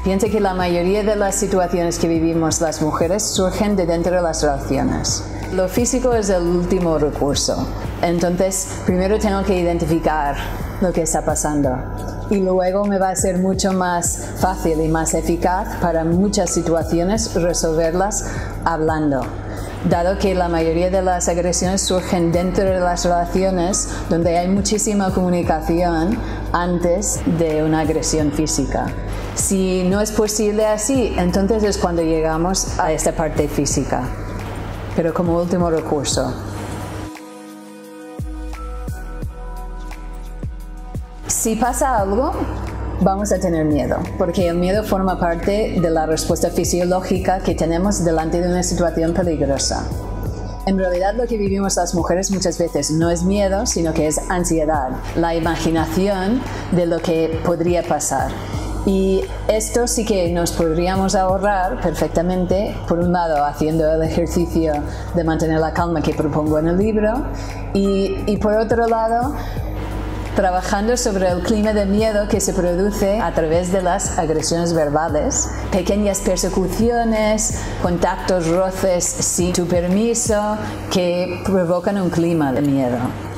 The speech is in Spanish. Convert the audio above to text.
Piensa que la mayoría de las situaciones que vivimos las mujeres surgen de dentro de las relaciones. Lo físico es el último recurso. Entonces, primero tengo que identificar lo que está pasando. Y luego me va a ser mucho más fácil y más eficaz para muchas situaciones resolverlas hablando. Dado que la mayoría de las agresiones surgen dentro de las relaciones donde hay muchísima comunicación antes de una agresión física. Si no es posible así, entonces es cuando llegamos a esta parte física, pero como último recurso. Si pasa algo, vamos a tener miedo, porque el miedo forma parte de la respuesta fisiológica que tenemos delante de una situación peligrosa. En realidad lo que vivimos las mujeres muchas veces no es miedo, sino que es ansiedad, la imaginación de lo que podría pasar. Y esto sí que nos podríamos ahorrar perfectamente, por un lado haciendo el ejercicio de mantener la calma que propongo en el libro, y por otro lado trabajando sobre el clima de miedo que se produce a través de las agresiones verbales, pequeñas persecuciones, contactos, roces sin tu permiso, que provocan un clima de miedo.